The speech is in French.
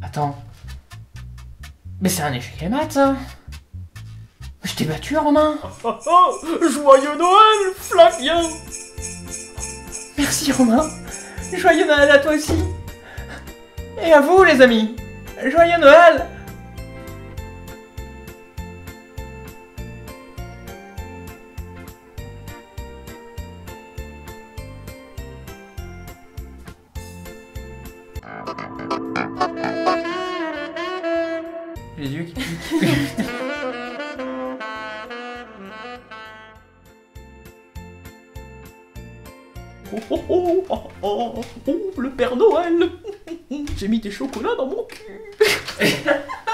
Attends. Mais c'est un échec et mat, ça. Je t'ai battu, Romain. Oh, oh, joyeux Noël, Flavien. Merci, Romain. Joyeux Noël à toi aussi. Et à vous, les amis. Joyeux Noël. Les yeux qui piquent. Oh, oh, oh, oh, oh, oh, le Père Noël. J'ai mis des chocolats dans mon cul.